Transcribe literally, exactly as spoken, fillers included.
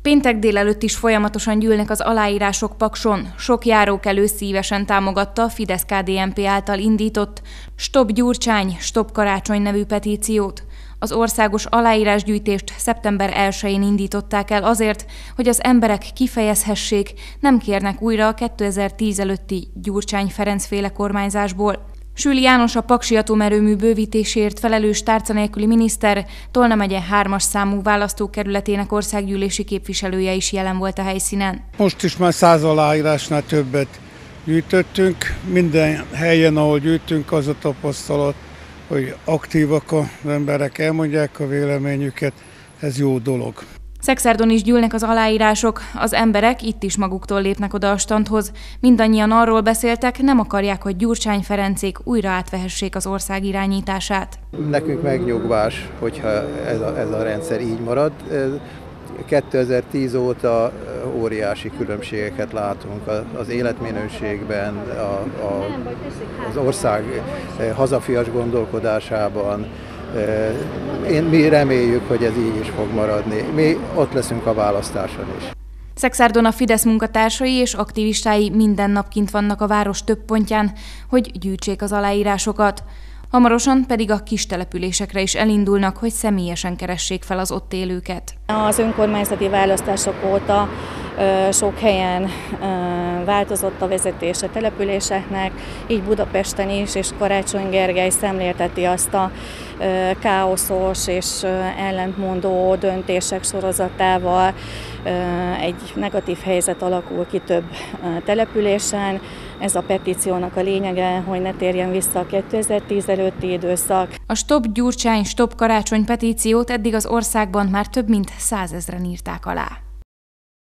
Péntek délelőtt is folyamatosan gyűlnek az aláírások Pakson. Sok járókelő szívesen támogatta a Fidesz-ká dé en pé által indított Stop Gyurcsány, Stop Karácsony nevű petíciót. Az országos aláírásgyűjtést szeptember elsején indították el azért, hogy az emberek kifejezhessék, nem kérnek újra a kétezer-tíz előtti Gyurcsány-Ferenc-féle kormányzásból. Sül János, a paksi atomerőmű bővítéséért felelős tárca nélküli miniszter, Tolna megye hármas számú választókerületének országgyűlési képviselője is jelen volt a helyszínen. Most is már száz aláírásnál többet gyűjtöttünk. Minden helyen, ahol gyűjtünk, az a tapasztalat, hogy aktívak az emberek, elmondják a véleményüket, ez jó dolog. Szekszerdon is gyűlnek az aláírások, az emberek itt is maguktól lépnek oda a standhoz. Mindannyian arról beszéltek, nem akarják, hogy Gyurcsány-Ferencék újra átvehessék az ország irányítását. Nekünk megnyugvás, hogyha ez a, ez a rendszer így marad. kétezer-tíz óta óriási különbségeket látunk az életminőségben, a, a, az ország hazafias gondolkodásában. Én, mi reméljük, hogy ez így is fog maradni. Mi ott leszünk a választáson is. Szekszerdon a Fidesz munkatársai és aktivistái minden nap kint vannak a város több pontján, hogy gyűjtsék az aláírásokat. Hamarosan pedig a kis településekre is elindulnak, hogy személyesen keressék fel az ott élőket. Az önkormányzati választások óta sok helyen változott a vezetés a településeknek, így Budapesten is, és Karácsony Gergely szemlélteti azt a káoszos és ellentmondó döntések sorozatával. Egy negatív helyzet alakul ki több településen. Ez a petíciónak a lényege, hogy ne térjen vissza a kétezer-tíz előtti időszak. A Stop Gyurcsány, Stop Karácsony petíciót eddig az országban már több mint százezren írták alá.